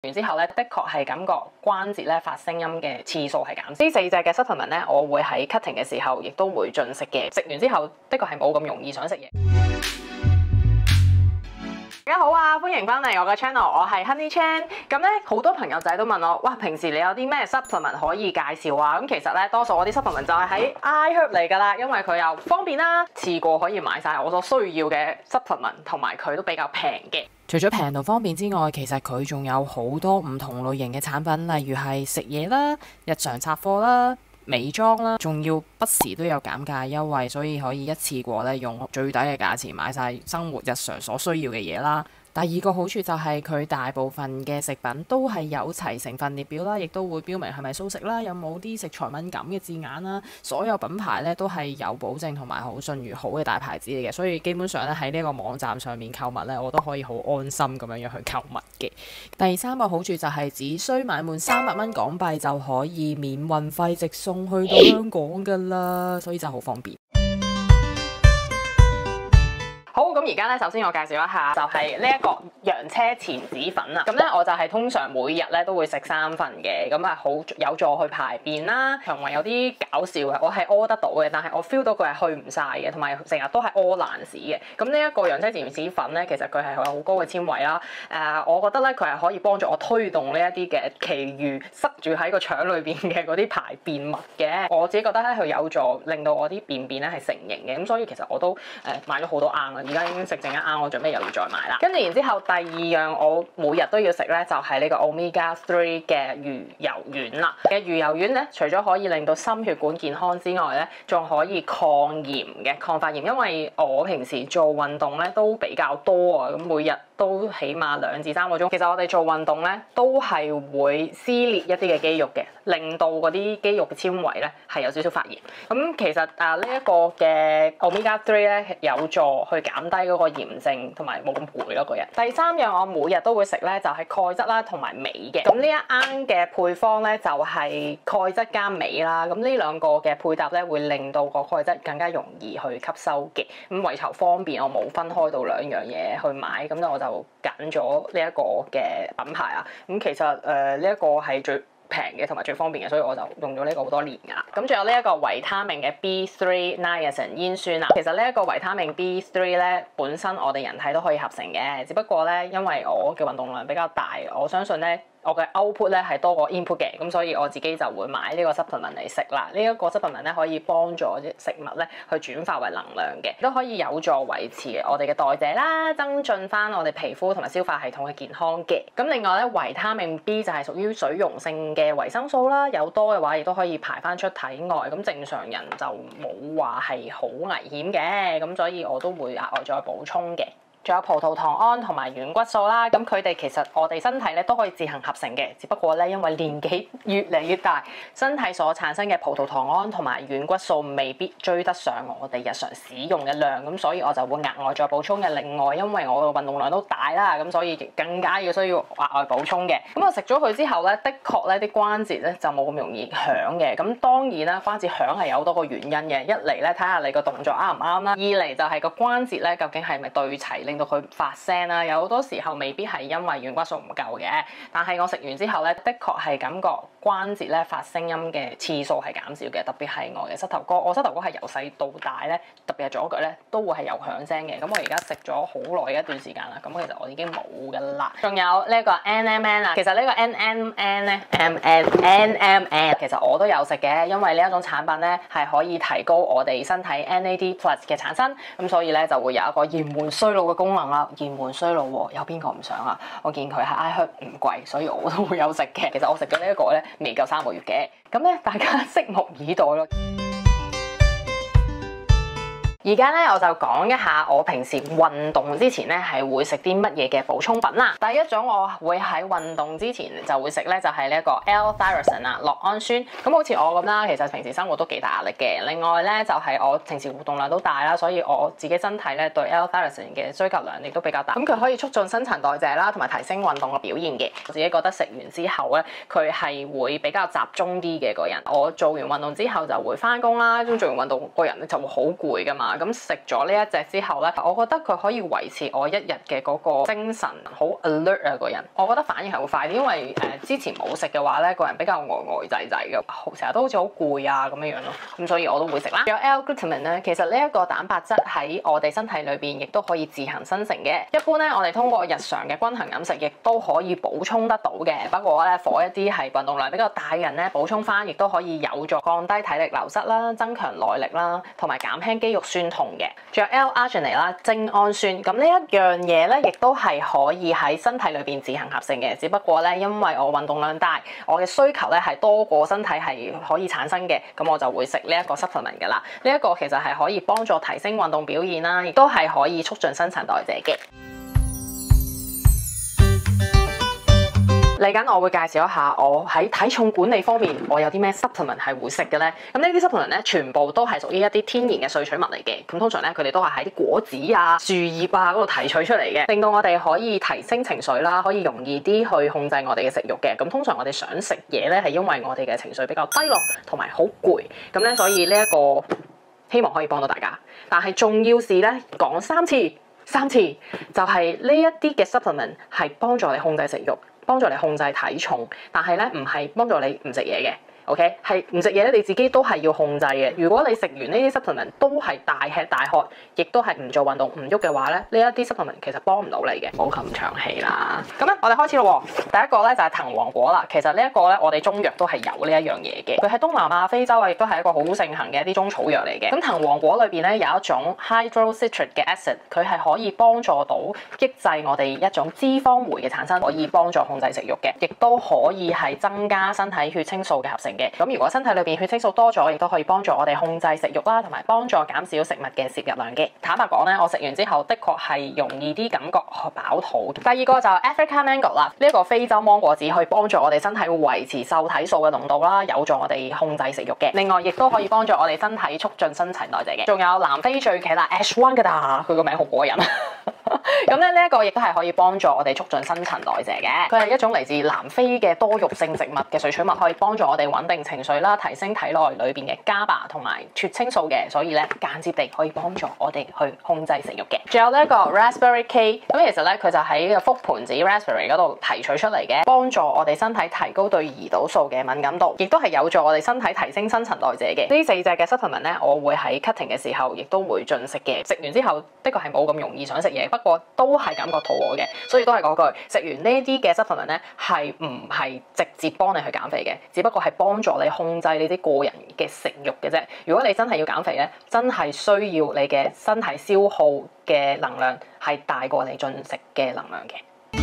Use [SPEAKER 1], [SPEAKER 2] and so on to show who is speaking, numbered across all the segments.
[SPEAKER 1] 完之後咧，的確係感覺關節咧發聲音嘅次數係減少。呢4隻嘅 supplement 咧，我會喺 cutting 嘅時候亦都會進食嘅。食完之後，的確係冇咁容易想食嘢。大家好啊，歡迎翻嚟我嘅 channel， 我係 Honey Chan。咁咧好多朋友仔都問我，哇，平時你有啲咩 supplement 可以介紹啊？咁其實咧，多數我啲 supplement 就係喺 iHerb 嚟㗎啦，因為佢又方便啦，次過可以買晒我所需要嘅 supplement， 同埋佢都比較平嘅。除咗平同方便之外，其實佢仲有好多唔同類型嘅產品，例如係食嘢啦、日常雜貨啦、美妝啦，仲要不時都有減價優惠，所以可以一次過咧用最低嘅價錢買晒生活日常所需要嘅嘢啦。第二個好處就係佢大部分嘅食品都係有齊成分列表啦，亦都會標明係咪素食啦，有冇啲食材敏感嘅字眼啦。所有品牌咧都係有保證同埋好信譽好嘅大牌子嚟嘅，所以基本上咧喺呢個網站上面購物咧，我都可以好安心咁樣去購物嘅。第三個好處就係只需買滿300蚊港幣就可以免運費直送去到香港㗎啦，所以就好方便。好，咁而家咧，首先我介紹一下，就係呢一個洋車前子粉啦。咁咧，我就係通常每日咧都會食3份嘅，咁啊好有助去排便啦。腸胃有啲搞笑嘅，我係屙得到嘅，但係我 feel 到佢係去唔晒嘅，同埋成日都係屙爛屎嘅。咁呢一個洋車前子粉咧，其實佢係有好高嘅纖維啦。我覺得咧佢係可以幫助我推動呢一啲嘅其餘塞住喺個腸裏邊嘅嗰啲排便物嘅。我自己覺得咧佢有助令到我啲便便咧係成型嘅，咁所以其實我都買咗好多罌啦。而家已經食剩一罌，我準備又要再買啦。跟住然之後，第二樣我每日都要食咧，就係呢個 Omega 3嘅魚油丸啦。嘅魚油丸咧，除咗可以令到心血管健康之外咧，仲可以抗炎嘅、抗發炎。因為我平時做運動咧都比較多啊，咁每日都起碼2至3個鐘。其實我哋做運動咧都係會撕裂一啲嘅肌肉嘅，令到嗰啲肌肉嘅纖維咧係有少少發炎。咁其實呢一個嘅 Omega 3咧有助去減低嗰個炎症同埋冇咁攰咯個人。第三樣我每日都會食咧就係鈣質啦同埋鎂嘅。咁呢一罌嘅配方咧就係鈣質加鎂啦。咁呢兩個嘅配搭咧會令到個鈣質更加容易去吸收嘅。咁為求方便，我冇分開到2樣嘢去買，咁咧我就揀咗呢一個嘅品牌啊。咁其實呢一個係最平嘅同埋最方便嘅，所以我就用咗呢個好多年㗎啦。咁仲有呢一個維他命嘅 B3 niacin 煙酸啊。其實呢一個維他命 B3 咧，本身我哋人體都可以合成嘅，只不過咧因為我嘅運動量比較大，我相信咧我嘅 output 咧係多過 input 嘅，咁所以我自己就會買呢個 supplement 嚟食啦。呢一個 supplement 咧可以幫助食物咧去轉化為能量嘅，都可以有助維持我哋嘅代謝啦，增進翻我哋皮膚同埋消化系統嘅健康嘅。咁另外咧，維他命 B 就係屬於水溶性嘅維生素啦，有多嘅話亦都可以排翻出體外，咁正常人就冇話係好危險嘅，咁所以我都會額外再補充嘅。仲有葡萄糖胺同埋軟骨素啦，咁佢哋其實我哋身體咧都可以自行合成嘅，只不過咧因為年紀越嚟越大，身體所產生嘅葡萄糖胺同埋軟骨素未必追得上我哋日常使用嘅量，咁所以我就會額外再補充嘅。另外，因為我嘅運動量都大啦，咁所以更加需要額外補充嘅。咁我食咗佢之後咧，的確咧啲關節咧就冇咁容易響嘅。咁當然啦，關節響係有好多個原因嘅。一嚟咧睇下你個動作啱唔啱啦，二嚟就係個關節咧究竟係咪對齊，令到佢發聲啦。有好多時候未必係因為軟骨素唔夠嘅，但係我食完之後咧，的確係感覺關節咧發聲音嘅次數係減少嘅，特別係我嘅膝頭哥。我膝頭哥係由細到大咧，特別係左腳咧都會係有響聲嘅。咁我而家食咗好耐一段時間啦，咁其實我已經冇㗎啦。仲有呢個 NMN 啊，其實呢個 NMN 咧 NMN 其實我都有食嘅，因為呢一種產品咧係可以提高我哋身體 NAD+ 嘅產生，咁所以咧就會有一個延緩衰老嘅功能啦。延緩衰老喎，有邊個唔想啊？我見佢喺 iHerb 唔貴，所以我都會有食嘅。其實我食咗呢一個咧，未夠3個月嘅，咁咧大家拭目以待咯。而家咧我就講一下我平時運動之前咧係會食啲乜嘢嘅補充品啦。第一種我會喺運動之前就會食咧，就係呢一個 L-thyroxine 啊，酪氨酸。咁好似我咁啦，其實平時生活都幾大壓力嘅。另外咧就係我平時活動量都大啦，所以我自己身體咧對 L-thyroxine 嘅需求量亦都比較大。咁佢可以促進新陳代謝啦，同埋提升運動嘅表現嘅。我自己覺得食完之後咧，佢係會比較集中啲嘅個人。我做完運動之後就會翻工啦，咁做完運動個人咧就會好攰噶嘛。 啦。咁食咗呢一隻之後咧，我覺得佢可以維持我一日嘅嗰個精神好 alert 啊個人。我覺得反應係會快啲，因為之前冇食嘅話咧，個人比較呆滯嘅，成日都好似好攰啊咁樣咯。咁所以我都會食啦。仲有 L-glutamine 咧，其實呢一個蛋白質喺我哋身體裏邊亦都可以自行生成嘅。一般咧，我哋通過日常嘅均衡飲食亦都可以補充得到嘅。不過咧，for 一啲係運動量比較大嘅人咧，補充翻亦都可以有助降低體力流失啦、增強耐力啦，同埋減輕肌肉酸痛嘅。仲有 L-arginine 啦，精氨酸。咁呢一樣嘢咧，亦都係可以喺身體裏邊自行合成嘅。只不過咧，因為我運動量大，我嘅需求咧係多過身體係可以產生嘅，咁我就會食呢一個 supplement 㗎啦。呢一個其實係可以幫助提升運動表現啦，亦都係可以促進新陳代謝嘅。嚟緊我會介紹一下我喺體重管理方面我有啲咩 supplement 係會食嘅咧。咁呢啲 supplement 咧全部都係屬於一啲天然嘅萃取物嚟嘅。咁通常咧佢哋都係喺啲果子啊、樹葉啊嗰度提取出嚟嘅，令到我哋可以提升情緒啦，可以容易啲去控制我哋嘅食慾嘅。咁通常我哋想食嘢咧係因為我哋嘅情緒比較低落同埋好攰，咁咧所以呢一個希望可以幫到大家。但係重要是咧講三次就係呢一啲嘅 supplement 係幫助你控制食慾，幫助你控制體重，但係咧唔係幫助你唔食嘢嘅。OK， 係唔食嘢咧，你自己都係要控制嘅。如果你食完呢啲 supplement 都係大吃大喝，亦都係唔做運動唔喐嘅話咧，呢一啲 supplement 其實幫唔到你嘅。冇咁長氣啦。咁咧，我哋開始咯。第一個咧就係藤黃果啦。其實呢一個咧，我哋中藥都係有呢一樣嘢嘅。佢喺東南亞、非洲啊，亦都係一個好盛行嘅一啲中草藥嚟嘅。咁藤黃果裏邊咧有一種 hydrocitric 嘅 acid， 佢係可以幫助到抑制我哋一種脂肪酶嘅產生，可以幫助控制食慾嘅，亦都可以係增加身體血清素嘅合成嘅。咁如果身體裏邊血清素多咗，亦都可以幫助我哋控制食慾啦，同埋幫助減少食物嘅攝入量嘅。坦白講咧，我食完之後的確係容易啲感覺飽肚。第二個就係 Africa Mango 啦，呢一個非洲芒果子可以幫助我哋身體維持瘦體素嘅濃度啦，有助我哋控制食慾嘅。另外亦都可以幫助我哋身體促進新陳代謝嘅。仲有南非醉茄啦 ，Ashwagandha， 佢個名好過癮。咁咧呢一個亦都係可以幫助我哋促進新陳代謝嘅。佢係一種嚟自南非嘅多肉性植物嘅萃取物，可以幫助我哋穩定情緒啦，提升體內裏邊嘅 GABA 同埋血清素嘅，所以咧間接地可以幫助我哋去控制食慾嘅。仲有呢一個 Raspberry K， 咁其實咧佢就喺個覆盆子 Raspberry 嗰度提取出嚟嘅，幫助我哋身體提高對胰島素嘅敏感度，亦都係有助我哋身體提升新陳代謝嘅。呢四隻嘅 supplement 咧，我會喺 cutting 嘅時候亦都會進食嘅。食完之後的確係冇咁容易想食嘢，不過都係感覺肚餓嘅，所以都係嗰句，食完呢啲嘅 supplement 咧係唔係直接幫你去減肥嘅，只不過係幫助你控制你啲個人嘅食慾嘅啫。如果你真係要減肥咧，真係需要你嘅身體消耗嘅能量係大過你進食嘅能量嘅。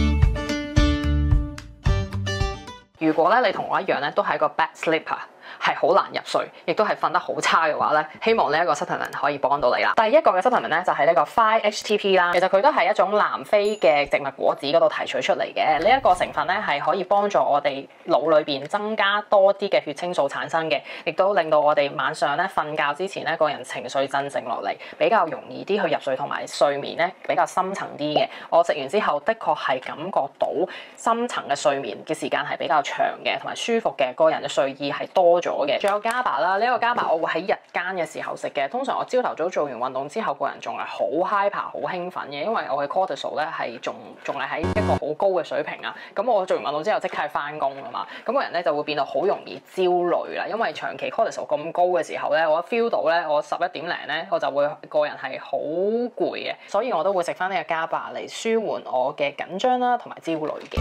[SPEAKER 1] 如果咧你同我一樣咧，都係一個 bad sleeper，係好難入睡，亦都係瞓得好差嘅話咧，希望呢一個 supplement 可以幫到你啦。第一個嘅 supplement 咧就係呢個 5-HTP 啦，其實佢都係一種南非嘅植物果子嗰度提取出嚟嘅。呢一個成分咧係可以幫助我哋腦裏邊增加多啲嘅血清素產生嘅，亦都令到我哋晚上咧瞓覺之前咧個人情緒鎮靜落嚟，比較容易啲去入睡，同埋睡眠咧比較深層啲嘅。我食完之後的確係感覺到深層嘅睡眠嘅時間係比較長嘅，同埋舒服嘅，個人嘅睡意係多咗嘅。仲有 GABA 啦，呢個 GABA 我會喺日間嘅時候食嘅。通常我朝頭早做完運動之後，個人仲係好 hyper 好興奮嘅，因為我嘅 cortisol 咧係仲係喺一個好高嘅水平啊。咁我做完運動之後即刻翻工啊嘛，咁個人咧就會變到好容易焦慮啦。因為長期 cortisol 咁高嘅時候咧，我 feel 到咧我11點零咧我就會個人係好攰嘅，所以我都會食翻呢個 GABA 嚟舒緩我嘅緊張啦同埋焦慮嘅。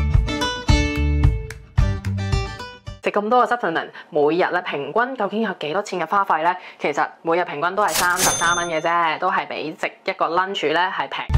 [SPEAKER 1] 食咁多個 supplement， 每日咧平均究竟有幾多錢嘅花費咧？其實每日平均都係33蚊嘅啫，都係比食一個 lunch 咧係平。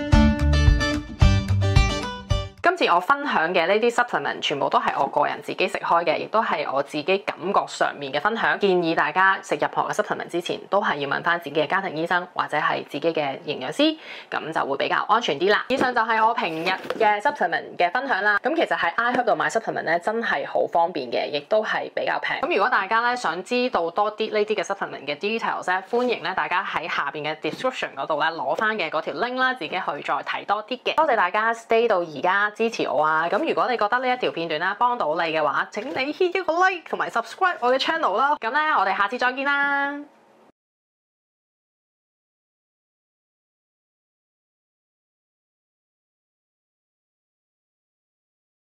[SPEAKER 1] 今次我分享嘅呢啲 supplement 全部都係我個人自己食開嘅，亦都係我自己感覺上面嘅分享。建議大家食任何嘅 supplement 之前，都係要問翻自己嘅家庭醫生或者係自己嘅營養師，咁就會比較安全啲啦。以上就係我平日嘅 supplement 嘅分享啦。咁其實喺 iHerb 度買 supplement 咧，真係好方便嘅，亦都係比較平。咁如果大家咧想知道多啲呢啲嘅 supplement 嘅 details 咧，歡迎咧大家喺下邊嘅 description 嗰度咧攞翻嘅嗰條 link 啦，自己去再睇多啲嘅。多謝大家 stay 到而家支持我啊！咁如果你覺得呢一條片段啦幫到你嘅話，請你 hit 一個 like 同埋 subscribe 我嘅 channel 啦。咁咧，我哋下次再見啦〜